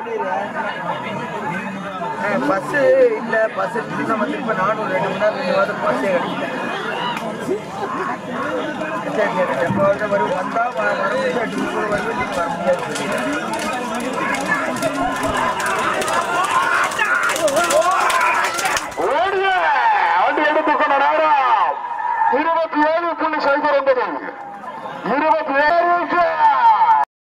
Bus இல்லை bus நம்ம திரும்ப நானும் 2 மணி நேரம் 2 வாரம் பஸ்ஸே கிடைக்கல. சரி எப்போ வரும் வந்தால் வர முடியாது வர முடியாது.